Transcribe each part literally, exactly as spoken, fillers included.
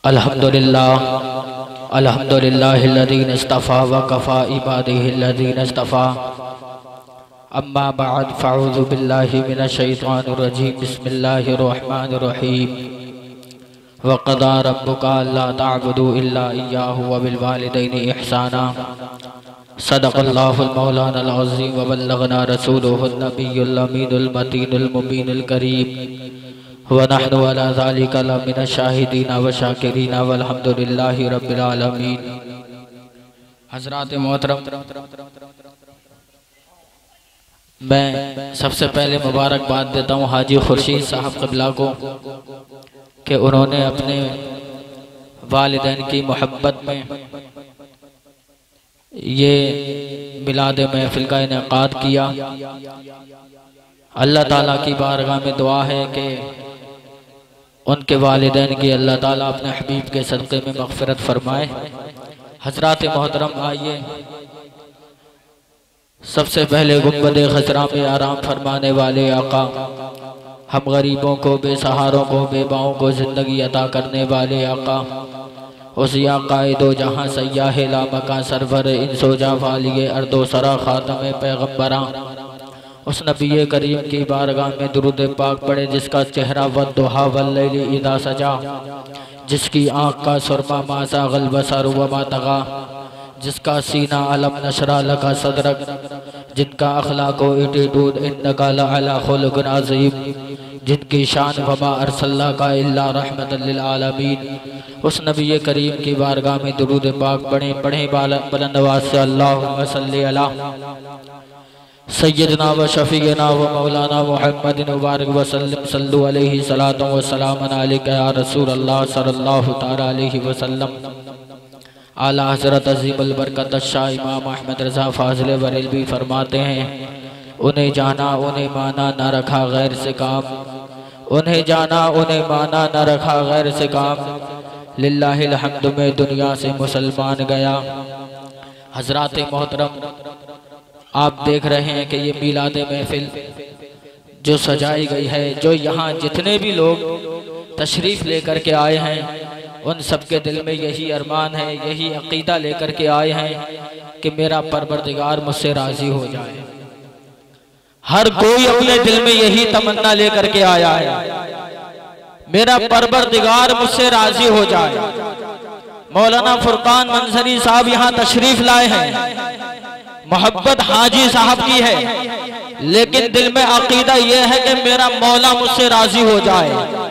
अल्हम्दुलिल्लाह अल्हम्दुलिल्लाहिल्लज़ी इस्तफ़ा व कफ़ा इबादिहिल्लज़ी इस्तफ़ा। अम्मा बअद फ़अऊज़ु बिल्लाहि मिनश शैतानिर रजीम। बिस्मिल्लाहिर रहमानिर रहीम। व क़ज़ा रब्बुका अल्ला तअबुदू इल्ला इय्याहु व बिल वालिदैनि इहसाना। सदक़ल्लाहुल मौलानाल अज़ीम व बल्लगना रसूलुहुन नबियुल अमीनुल मतीनुल मुबीनुल करीम। व नहनु अला ज़ालिका लमिनश शाहिदीना व शाकिरीना वल्हम्दुलिल्लाहि रब्बिल आलमीन। हज़रात मोहतरम, मैं सबसे पहले मुबारकबाद देता हूँ हाजी खुर्शीद साहब क़िबला को कि उन्होंने अपने वालिदैन की मोहब्बत में ये मिलाद महफिल का इनेकाद किया। अल्लाह ताला की बारगाह में दुआ है कि उनके वालिदैन की अल्लाह ताला अपने हबीब के सदक़े में मग़फ़िरत फरमाए। हज़रात मोहतरम, आइए सबसे पहले गुंबदे ख़ज़रा में आराम फरमाने वाले आका, हम गरीबों को, बेसहारों को, बेबाओं को ज़िंदगी अता करने वाले आका, उस या कायदो जहाँ सय्याह लामका सरवर इंसोजा वालिए अर्दो सरा ख़ातम पैगम्बरा, उस नबी करीम की बारगाह में दुरूद पाक पढ़े जिसका चेहरा वद्दुहा वल्लैलि इज़ा सजा, जिसकी आँख का सुरमा मासा गल बसर व मा तगा, जिसका सीना अलम नशरा लका सदरक, जिनका अखलाको एटीट्यूड इन्नका लअला खुलुक़िन अज़ीम, जिनकी शान वमा अरसलनाका इल्ला रहमतल लिल आलमीन, उस नबी करीम की बारगाह में दुरूद पाक पढ़े पढ़े बुलंद आवाज़ से अल्लाहुम्मा सल्लि अला सय्यदना व शफ़ीना व मौलाना मुहम्मदिन मुबारक व सल्लम सल्लु अलैहि सलातो व सलामन अलैका या रसूल अल्लाह सल्लल्लाहु तआला अलैहि व सल्लम। आला हज़रत अज़ीमुल बरकत शाह इमाम अहमद रज़ा फ़ाज़िल बरेलवी फरमाते हैं, उन्हें जाना उन्हें माना न रखा गैर से काम, उन्हें जाना उन्हें माना न रखा गैर से काम, लिल्लाहिल हम्द में दुनिया से मुसलमान गया। हज़रात मोहतरम, आप देख रहे हैं कि ये मिलाद महफिल जो सजाई गई है, जो यहाँ जितने भी लोग तशरीफ़ लेकर के आए हैं, उन सब के दिल में यही अरमान है, यही अक़ीदा लेकर के आए हैं कि मेरा परवरदिगार मुझसे राज़ी हो जाए। हर कोई अपने दिल में यही तमन्ना लेकर के आया है, मेरा परवरदिगार मुझसे राज़ी हो जाए। मौलाना फुरकान मंजरी साहब यहाँ तशरीफ़ लाए हैं, मोहब्बत हाजी साहब की है, लेकिन दिल में अकीदा यह है कि मेरा मौला मुझसे राजी हो जाए।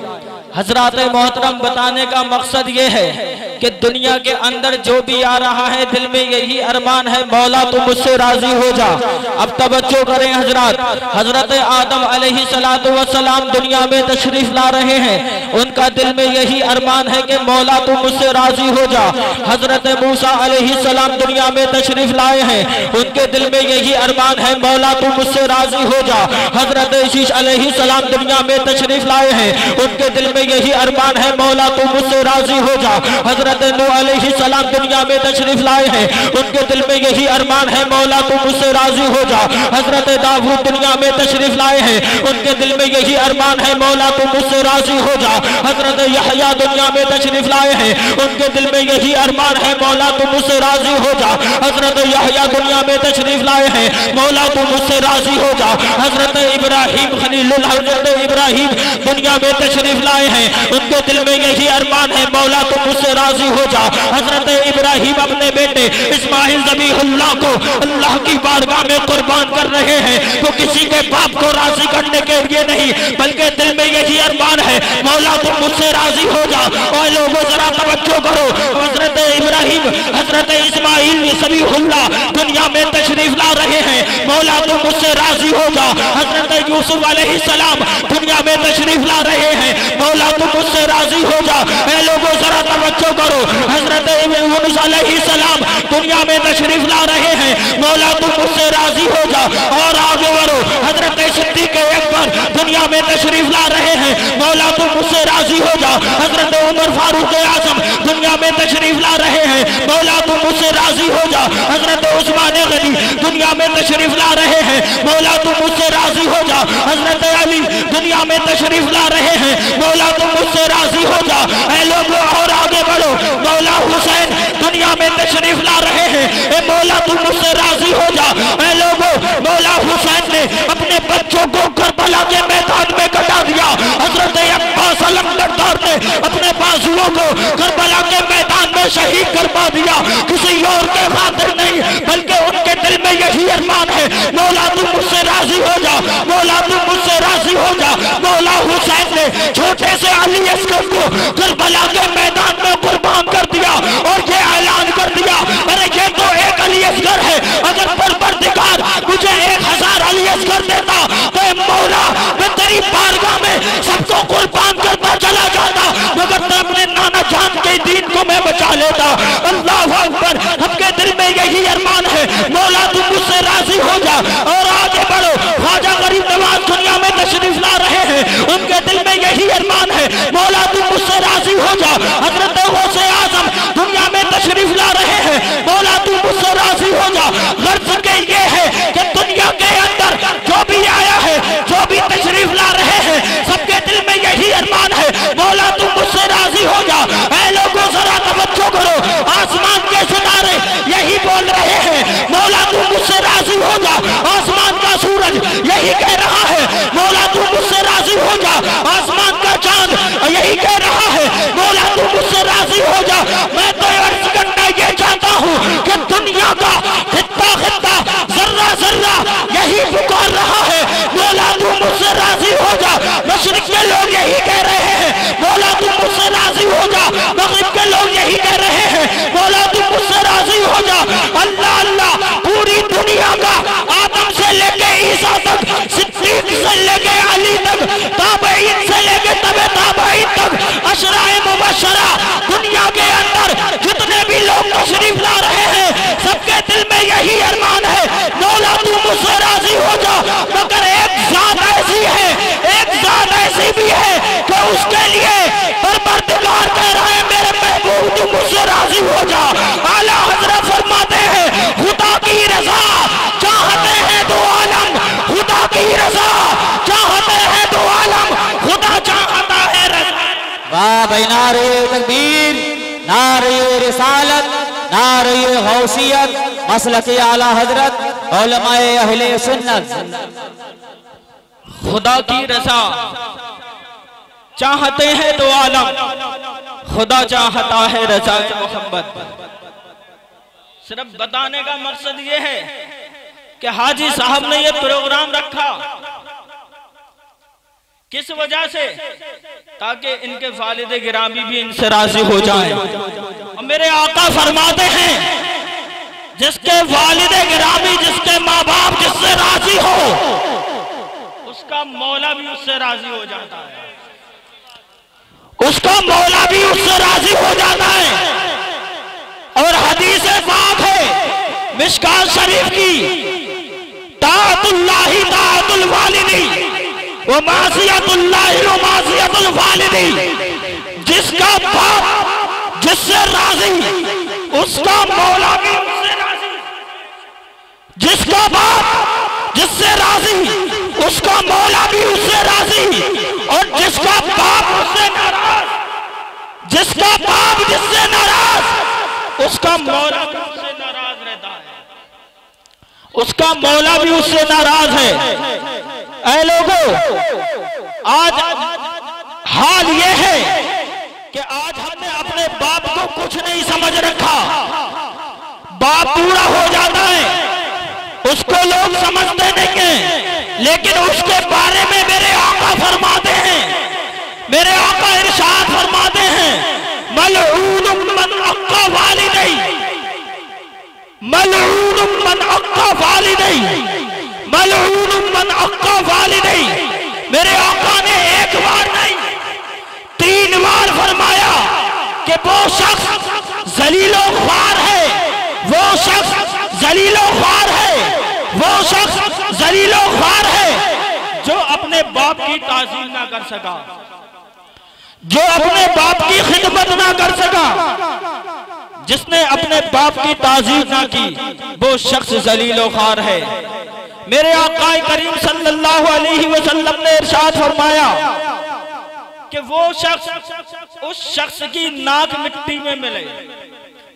हजरात मोहतरम, बताने का मकसद ये है कि दुनिया के अंदर जो भी आ रहा है दिल में यही अरमान है, मौला तो मुझसे राजी हो जा। अब तवज्जो करें हजरत, हजरत आदम अलैहि सलातो व सलाम दुनिया में तशरीफ ला रहे हैं, उनका दिल में यही अरमान है कि मौला तो मुझसे राजी हो जा। हजरत मूसा अलैहि सलाम दुनिया में तशरीफ लाए हैं, उनके दिल में यही अरमान है, मौला तो मुझसे राजी हो जा। हजरत शीश अलैहि सलाम दुनिया में तशरीफ लाए हैं, उनके दिल में यही अरमान है, मौला तो मुझसे राजी हो जा। हजरत नूह अलैहि सलाम दुनिया में तशरीफ लाए हैं, उनके दिल में यही अरमान है, मौला तो मुझसे राजी हो जा। हजरत दाऊद दुनिया में तशरीफ लाए हैं, उनके दिल में यही अरमान है, मौला तो मुझसे राजी हो जा। हजरत यहया दुनिया में तशरीफ लाए हैं, उनके दिल में यही अरमान है, मौला तो मुझसे राजी हो जा। हजरत यहया दुनिया में तशरीफ लाए हैं, मौला तो मुझसे राजी हो जा। हजरत इब्राहिम खलीलुल हजरत इब्राहिम दुनिया में तशरीफ लाए हैं, उनके दिल में यही अरमान है, मौला तो मुझसे राजी हो जा। हजरत इब्राहिम अपने बेटे इस्माइल ज़बीहुल्लाह को अल्लाह की बारगाह में कुर्बान कर रहे हैं, तो किसी के बाप को राजी करने के लिए नहीं, बल्कि दिल में यही अरमान है, मौला तो मुझसे राजी हो जा। और लोगों जरा तवज्जो करो, हजरत इब्राहिम हजरत इस्माइल ज़बीहुल्लाह दुनिया में तशरीफ ला रहे हैं, मौला तो मुझसे राजी हो जा। हजरत यूसुफ अलैहिस्सलाम दुनिया में तशरीफ ला रहे हैं, मौला तो मुझसे राजी हो जा। ऐ लोगों जरा तवज्जो करो, हजरत यूनुस अलैहिस्सलाम दुनिया में तशरीफ ला रहे हैं, मौला तो मुझसे राजी हो जा। और आगे बढ़ो, हजरत सिद्दीक़ अकबर दुनिया में तशरीफ ला रहे हैं, मौला तो मुझसे राजी हो जा। हजरत उमर फारूक आज़म दुनिया में तशरीफ ला रहे हैं, मौला तो मुझसे राजी हो जा। हजरत उस्मान गनी दुनिया में तशरीफ ला रहे हैं, मौला तो मुझसे राजी हो जा। हजरत अली दुनिया में तशरीफ ला रहे हैं, मौला तो मुझसे राजी हो जा। ऐ लोगों और आगे दुनिया में तशरीफ ला रहे हैं। ए मौला तू मुझसे राजी हो जा। ए लोगों, मौला हुसैन ने अपने बच्चों को करबला के मैदान में कटा दिया। हजरत अब्बास अलमदार ने अपने बाजुओं को करबला के मैदान में शहीद करवा दिया। किसी और के खातिर नहीं, बल्कि उनके दिल में यही अरमान है, मौला तू मुझसे राजी हो जा, मौला तू मुझसे राजी हो जा। मौला हुसैन ने छोटे से अली अस्कर को करबला के मैदान में कुर्बान कर दिया और ये ऐलान कर दिया, अरे ये तो एक अली अस्कर है, अगर परवरदिगार मुझे एक हजार अली अस्कर देता तो मौला मैं तेरी बारगाह में सबको कुर्बान करता चला जाता, मगर मैं अपने नाना जान के दीन को मैं बचा लेता। अल्लाह अकबर। सबके दिल में यही अरमान है, मौला तू मुझसे राजी हो जा और आगे बढ़ो। ख्वाजा गरीब नवाज दुनिया में तशरीफ ला रहे हैं, उनके दिल में यही अरमान है, मौला तू मुझसे राजी हो जा। हजरत गौसे आजम दुनिया में तशरीफ ला रहे हैं, मौला तू मुझसे राजी हो जा। गर्ज के ये है कि दुनिया के अंदर जो भी आया है, जो भी तशरीफ ला रहे हैं, सबके दिल में यही अरमान है, मौला तू मुझसे राजी हो जा। ऐ लोगों जरा तवज्जो करो, आसमान के सितारे यही बोल रहे हैं, मौला तू मुझसे राजी हो जा। आसमान का सूरज यही कह रहा है, मौला तू मुझसे राजी हो जा। आसमान का चांद यही कह रहा है, मौला तू मुझसे राजी हो जा। मैं तो अर्ज करना ये चाहता हूँ कि दुनिया का खित्ता खित्ता जर्रा जर्रा यही पुकार रहा है, मौला तू मुझसे राजी हो जा। मशरिक के लोग यही कह रहे हैं, मौला तू मुझसे राजी हो जा। मगरिब के लोग यही कह रहे हैं, मौला तू मुझसे राजी हो जा। अल्लाह अल्लाह, पूरी दुनिया का आदम से लेके ईसा तक, सिद्दीक से लेके अली तक, ताबईन से लेके तबे ताबईन तक, अशराए मुबशरा दुनिया के अंदर जितने भी लोग तशरीफ ला रहे हैं, सबके दिल में यही अरमान है, मौला तू मुझसे राजी हो जा। मगर एक जात ऐसी है, एक जात ऐसी भी है कि उसके लिए परवरदिगार कह रहा है, मेरे महबूब तू मुझसे राजी हो जा। आला हजरत फरमाते हैं, खुदा की रजा चाहते हैं दो आलम, खुदा की रजा चाहते हैं दो आलम, खुदा चाहता है रजा। वाह भाई, नारे तकबीर, नारे रिसालत, नारे गौसियत, मसलक आला हजरत, उलमाए अहले सुन्नत। खुदा की रजा चाहते हैं दो आलम, खुदा चाहता है रजा मोहम्मद। सिर्फ बताने का मकसद ये है कि हाजी साहब ने ये प्रोग्राम रखा किस वजह से, ताकि इनके वालिद गिरामी भी इनसे राजी हो जाएं। और मेरे आका फरमाते हैं, जिसके वालिद गिरामी, जिसके माँ बाप जिससे राजी हो, उसका मौला भी उससे राजी हो जाता है, उसका मौला भी उससे राजी हो जाता है। और हदीस पाक है मिशकात शरीफ की, ताअतुल्लाहि ताअतुल वालिदी व मासियतुल्लाहि व मासियतुल वालिदी। जिसका बाप जिससे राजी, उसका मौला भी उससे राजी। जिसका बाप जिससे राजी, उसका मौला भी उससे राजी। और जिसका बाप उससे नाराज, जिसका बाप जिससे नाराज, उसका मौला भी उससे नाराज रहता है, उसका मौला भी उससे नाराज है। ऐ लोगों, आज हाल ये है कि आज हमने अपने बाप को कुछ नहीं समझ रखा। बाप पूरा हो जाता है, उसको लोग समझते नहीं है, लेकिन उसके बारे में मेरे आका फरमाते हैं, मेरे आका इरशाद फरमाते हैं, मलऊन मन अक्का वालिदै, मलऊन मन अक्का वालिदै, मलऊन मन अक्का वालिदै। मेरे आका ने एक बार नहीं तीन बार फरमाया कि वो शख्स जलीलो ख्वार है, वो शख्स जलीलो ख्वार है, वो शख्स जलीलो ख्वार है जो अपने बाप की ताज़ीम ना कर सका, जो अपने बाप की खिदमत ना कर सका। जिसने अपने बाप की ताज़ीम ना की, वो शख्स जलीलो ख्वार है। मेरे आका करीम सल्लल्लाहु अलैहि वसल्लम ने इरशाद फरमाया कि वो शख्स, उस शख्स की नाक मिट्टी में मिले,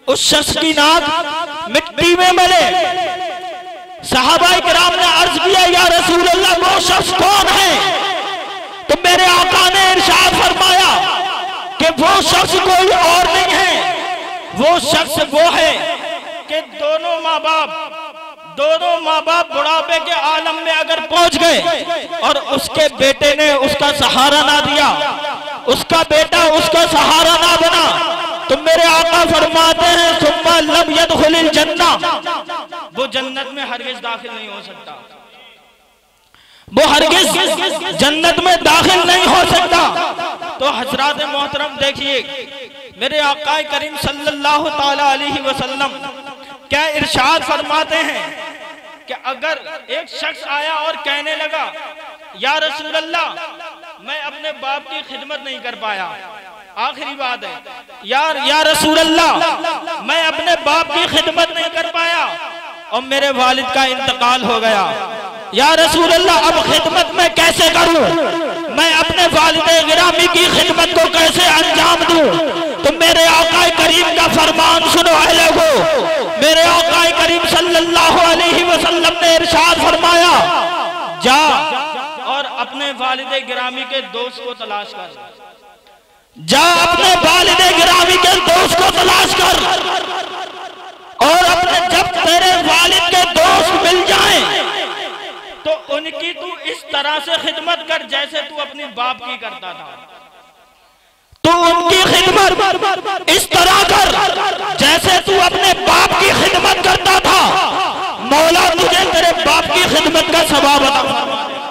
उस शख्स की नाक मिट्टी में मिले। सहाबाए किराम ने अर्ज किया, या रसूल अल्लाह वो शख्स कौन है? तो मेरे आका ने इरशाद फरमाया कि वो शख्स कोई और नहीं है, वो शख्स वो है कि दोनों माँ बाप दोनों माँ बाप बुढ़ापे के आलम में अगर पहुंच गए और उसके बेटे ने उसका सहारा ना दिया, उसका बेटा उसका सहारा ना बना, तो मेरे आका फरमाते हैं सुम्मा लब यदखुलिल जन्ना, वो जन्नत में हरगिज दाखिल नहीं हो सकता, वो हरगिज जन्नत में दाखिल नहीं हो सकता। तो हजरात मोहतरम देखिए, मेरे आका करीम सल्लल्लाहु ताला अलैहि वसल्लम क्या इरशाद फरमाते हैं कि अगर एक शख्स आया और कहने लगा, या रसूल अल्लाह मैं अपने बाप की खिदमत नहीं कर पाया, आखिरी बात है, यार या रसूल अल्लाह मैं अपने बाप की खिदमत नहीं कर पाया और मेरे वालिद का इंतकाल हो गया, या रसूल अल्लाह अब खिदमत मैं कैसे करूं, मैं अपने वालिद गिरामी की खिदमत को कैसे अंजाम दूं? तो मेरे आका करीम का फरमान सुनो है लोगों, मेरे आका करीम सल्लल्लाहु अलैहि वसल्लम ने इरशाद फरमाया, जा और अपने वालिद गिरामी के दोस्त को तलाश कर, जा अपने वालिद गिरामी के दोस्त को तलाश कर, और अपने जब तेरे वालिद के दोस्त मिल जाएं तो उनकी तू इस तरह से खिदमत कर जैसे तू अपनी बाप की करता था, तू उनकी खिदमत इस तरह कर जैसे तू अपने बाप की खिदमत करता था, मौला तुझे तेरे बाप की खिदमत का सवाब अता फरमा देगा,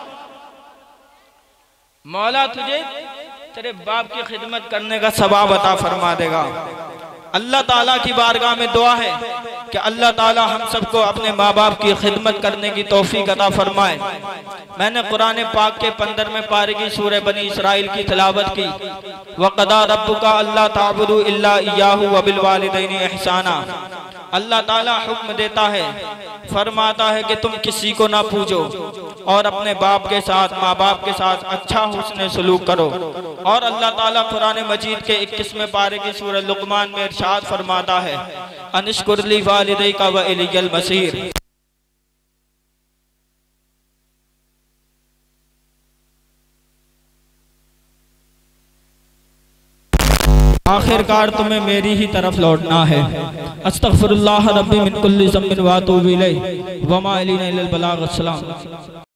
मौला तुझे तेरे बाप की खिदमत करने का सवाब अता फरमा देगा। अल्लाह ताला की बारगाह में दुआ है कि अल्लाह ताला हम सबको अपने माँ बाप की खिदमत करने की तौफीक अता फरमाए। मैंने कुरान पाक के पंद्रहवें पारे की सूरह बनी इसराइल की तिलावत की, वक़दा रब्बुका अल्ला ताबुदू इल्ला इय्याहु व बिल वालिदैनि इहसाना। अल्लाह ताला हुक्म देता है, फरमाता है कि तुम किसी को ना पूजो और अपने बाप के साथ माँ बाप के साथ अच्छा हुस्न सलूक करो। और अल्लाह ताला कुरान मजीद के इक्कीसवें पारे की सूरह लुक़मान में इरशाद फरमाता है, अनिश्कुर ली वालिदैका व इलैयल मसीर। आखिरकार तुम्हें मेरी ही तरफ लौटना है। अस्तगफिरुल्लाह रब्बी मिन कुल्ली ज़म्बिन व अतूबु इलैहि व मा अलैना इल्लल बलाग। अस्सलाम।